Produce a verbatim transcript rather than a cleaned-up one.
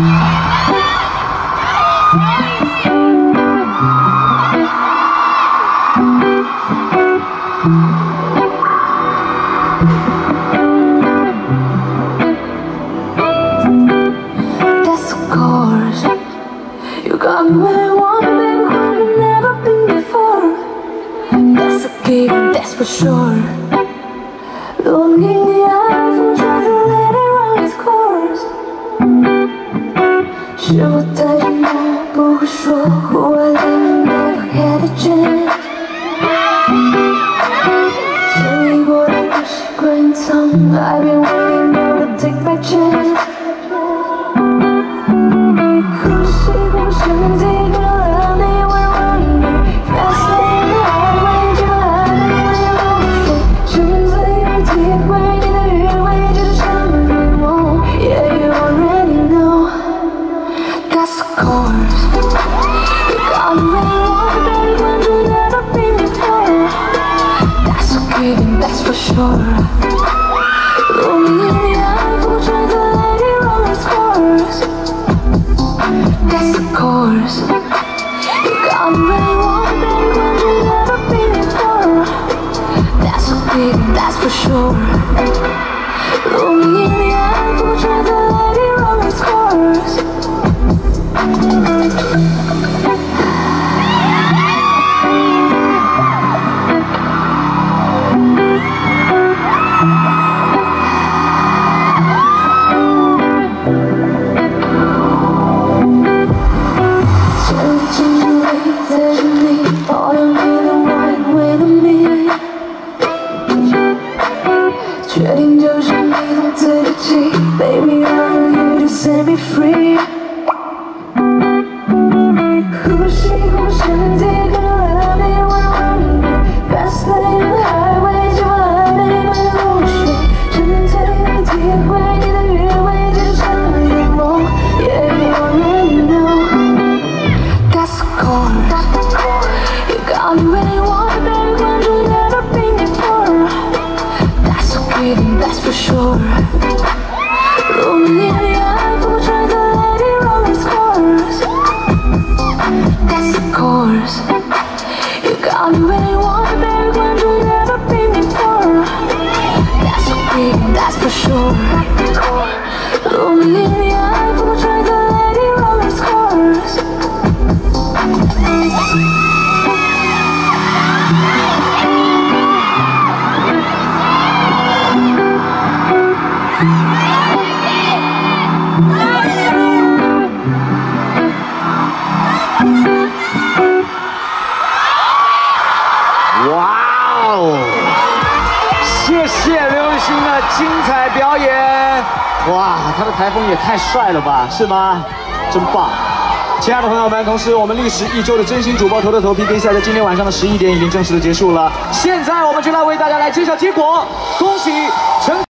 That's of course. You got me where I want, baby, where you've never been before. That's a given, that's for sure. Looking in the eyes and try to let it run its course. 是我太沉默，不会说 Who I love never had a chance。 经历过的不习惯隐藏 I've been waiting now to take my chance。 呼吸呼吸take a love me we're running fast in the highway 就爱你没有说沉醉于体会你的余味就是什么愿望 Yeah you already know That's of course You got me where you want baby when you never been before That's a given that's for sure Look me in the eye 不准再let it run its course That's of course You got me where you want baby when you never been before That's a given that's for sure Look me in the eye 不准再let it run its course All you need the right way to me 决定就是你懂自己 Baby I want you to set me free 呼吸呼吸 Take a love me we're running fast in the highway 就爱你没露水沉醉于体会你的余味就是什么愿望 Yeah you already know That's of course You got me where you want, baby, when you never been before That's a given, that's for sure Look me in the eye, 不准再let it run its course That's of course You got me where you want, baby, when you never been before That's a given, that's for sure Look me in the eye, 不准再let it run its course 哇哦！谢谢刘雨欣的精彩表演。哇，他的台风也太帅了吧，是吗？真棒！亲爱的朋友们，同时我们历时一周的真心主播头的头皮比赛，在今天晚上的十一点已经正式的结束了。现在我们就来为大家来揭晓结果，恭喜陈。